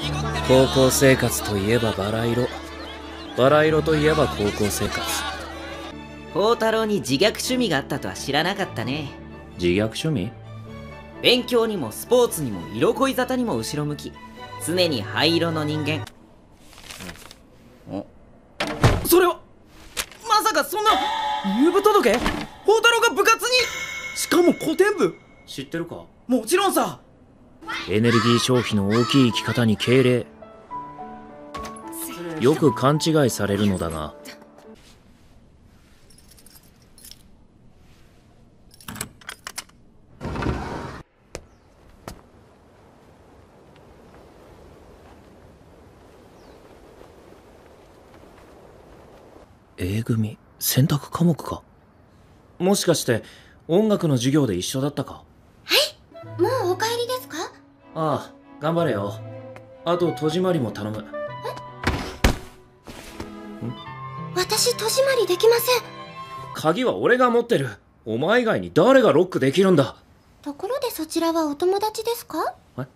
高校生活といえばバラ色、バラ色といえば高校生活。 宝太郎に自虐趣味があったとは知らなかったね。 自虐趣味？ 勉強にもスポーツにも色恋沙汰にも後ろ向き、常に灰色の人間。それはまさかそんな入部届？宝太郎が部活に？しかも古典部？ 知ってるか？ もちろんさ。 エネルギー消費の大きい生き方に敬礼。よく勘違いされるのだが、A組選択科目か？もしかして音楽の授業で一緒だったか？ はい、もうお帰りですか？ ああ、頑張れよ。あと戸締まりも頼む。 私戸締まりできません。 鍵は俺が持ってる。お前以外に誰がロックできるんだ？ ところでそちらはお友達ですか？ え？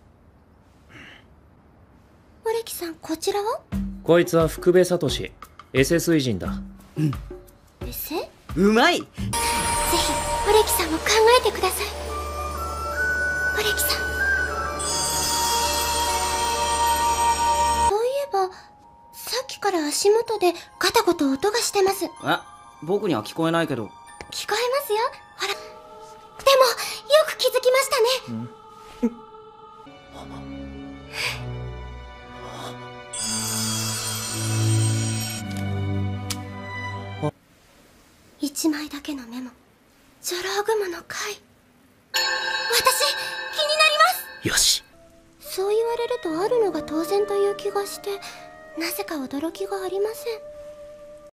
オレキさん、こちらは？ こいつは福部聡、エセ水人だ。 エセ？ うまい。 ぜひオレキさんも考えてください。オレキさん、そういえばさっきから足元でガタゴト音がしてます。 僕には聞こえないけど。 聞こえますよ。ほら、でもよく気づきましたね。一枚だけのメモ、ジョロウグモの貝。私、気になります。 よし。 そう言われるとあるのが当然という気がして、なぜか驚きがありません。